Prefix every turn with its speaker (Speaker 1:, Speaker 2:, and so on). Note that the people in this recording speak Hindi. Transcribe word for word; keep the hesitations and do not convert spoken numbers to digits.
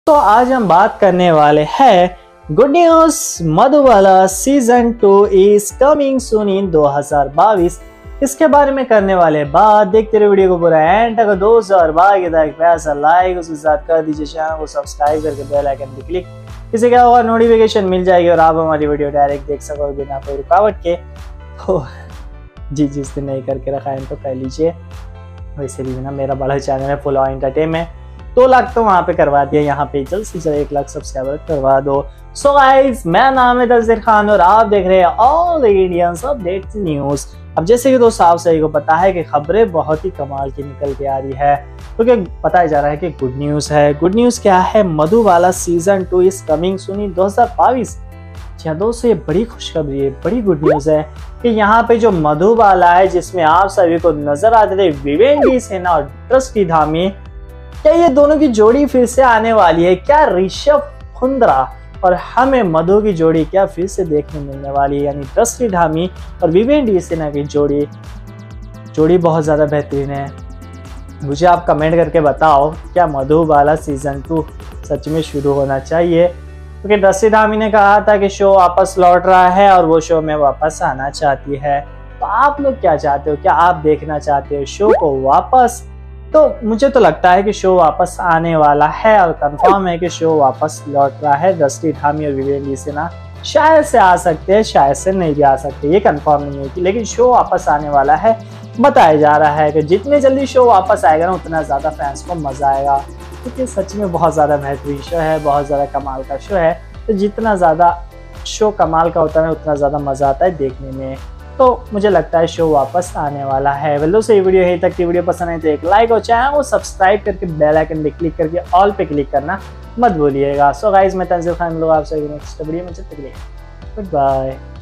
Speaker 1: तो आज हम बात करने वाले हैं good news, Madhubala season two is coming soon in दो हज़ार बाईस। इसके बारे में करने वाले बात। देखते रहे वीडियो को पूरा एंड। अगर दोस्त और भाई के एक प्यारा सा लाइक उसके साथ कर दीजिए, चैनल को सब्सक्राइब करके बेल आइकन पे क्लिक। इससे क्या होगा, नोटिफिकेशन मिल जाएगी और आप हमारी वीडियो डायरेक्ट देख सकोगे बिना कोई रुकावट के। तो जी जिस दिन नहीं करके रखा है तो कर लीजिए। वैसे भी ना मेरा बड़ा चैनल है फुल एंटरटेनमेंट, दो लाख तो वहाँ पे करवा दिया, यहाँ पे जल्द से जल्द एक लाख सब्सक्राइबर करवा दो। सो गाइस, मेरा नाम है तंजीर खान और आप देख रहे हैं ऑल इंडियंस अपडेट्स न्यूज। अब जैसे कि दोस्तों आप सभी को पता है कि खबरें बहुत ही कमाल की निकल के आ रही है, क्योंकि तो बताया जा रहा है कि गुड न्यूज है। गुड न्यूज क्या है? Madhubala season two is coming soon in दो हज़ार बाईस। जी दोस्तों, ये बड़ी खुशखबरी है, बड़ी गुड न्यूज है कि यहाँ पे जो मधुबाला है, जिसमें आप सभी को नजर आते थे विवेंडी सेना और दृष्टि धामी, क्या ये दोनों की जोड़ी फिर से आने वाली है? क्या ऋषभ कुंद्रा और हमें मधु की जोड़ी क्या फिर से देखने मिलने वाली है? यानी दृष्टि धामी और विवेंडी सेना की जोड़ी जोड़ी बहुत ज्यादा बेहतरीन है। मुझे आप कमेंट करके बताओ, क्या मधुबाला सीजन टू सच में शुरू होना चाहिए? क्योंकि तो दृष्टि धामी ने कहा था कि शो वापस लौट रहा है और वो शो में वापस आना चाहती है। तो आप लोग क्या चाहते हो? क्या आप देखना चाहते हो शो को वापस? तो मुझे तो लगता है कि शो वापस आने वाला है और कंफर्म है कि शो वापस लौट रहा है। दृष्टि धामी और विवेंडी सेना शायद से आ सकते हैं, शायद से नहीं भी आ सकते, ये कंफर्म नहीं है, लेकिन शो वापस आने वाला है। बताया जा रहा है कि जितने जल्दी शो वापस आएगा ना, उतना ज़्यादा फैंस को मज़ा आएगा, क्योंकि सच में बहुत ज़्यादा बेहतरीन शो है, बहुत ज़्यादा कमाल का शो है। तो जितना ज़्यादा शो कमाल का होता है उतना ज़्यादा मज़ा आता है देखने में। तो मुझे लगता है शो वापस आने वाला है। वेल से ये वीडियो यहीं तक की। वीडियो पसंद है तो एक लाइक और चैनल को सब्सक्राइब करके बेल आइकन पे क्लिक करके ऑल पे क्लिक करना मत भूलिएगा। सो गाइस, मैं तंजीर खान, लोग आप सभी नेक्स्ट वीडियो में। Good bye.